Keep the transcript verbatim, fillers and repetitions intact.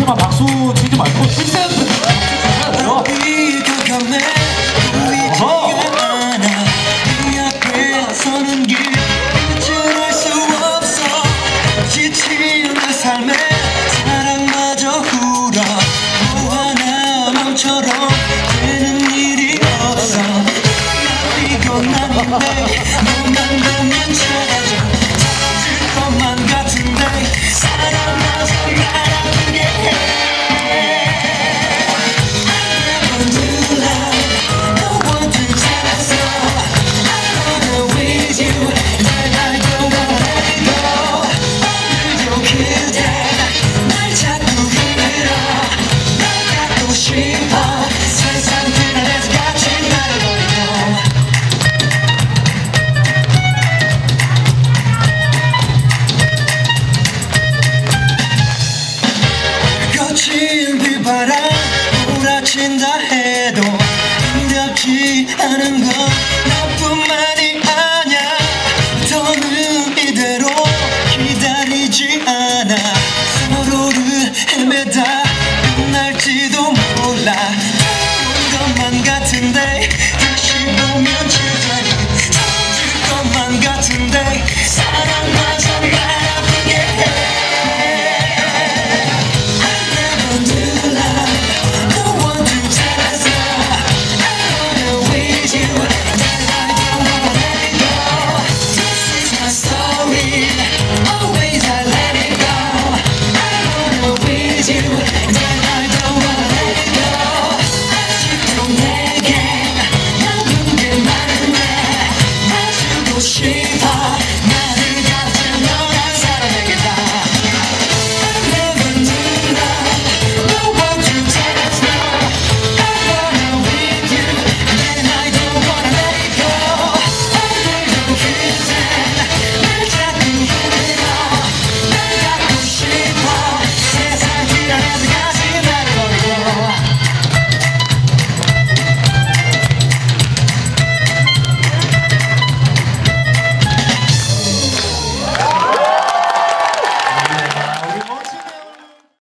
하지만 박수 치지 말고 칭찬 주셔야 돼요. 서는 길 끝을 알 수 없어. 지친 내 삶에 사랑마저 울어. 뭐 하나 맘처럼 되는 일이 없어. 난 피곤한데 너만 보면 찾아줘. 터질 것만 같은데 사랑마저 날아오게 해. 거친 비바람 몰아친다 해도 두렵지 않은 건 나뿐만이 아냐. 더는 이대로 기다리지 않아. 서로를 헤매다